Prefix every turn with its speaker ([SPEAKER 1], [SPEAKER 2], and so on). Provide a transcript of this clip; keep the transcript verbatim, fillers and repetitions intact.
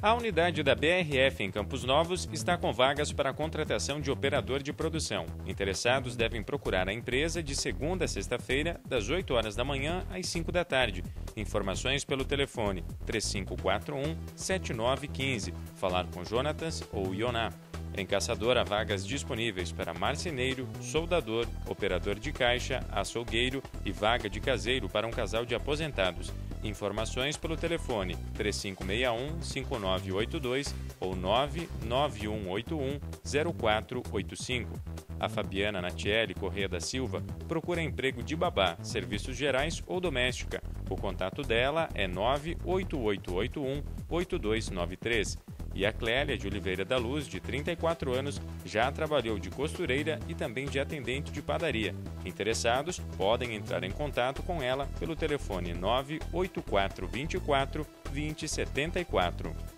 [SPEAKER 1] A unidade da B R F em Campos Novos está com vagas para a contratação de operador de produção. Interessados devem procurar a empresa de segunda a sexta-feira, das oito horas da manhã às cinco da tarde. Informações pelo telefone três cinco quatro um, sete nove um cinco. Falar com Jonatas ou Ioná. Em Caçador há vagas disponíveis para marceneiro, soldador, operador de caixa, açougueiro e vaga de caseiro para um casal de aposentados. Informações pelo telefone três cinco seis um, cinco nove oito dois ou nove nove um oito um, zero quatro oito cinco. A Fabiana Natiele Corrêa da Silva procura emprego de babá, serviços gerais ou doméstica. O contato dela é nove oito oito oito um, oito dois nove três. E a Clélia de Oliveira da Luz, de trinta e quatro anos, já trabalhou de costureira e também de atendente de padaria. Interessados podem entrar em contato com ela pelo telefone nove oito quatro dois quatro, dois zero sete quatro.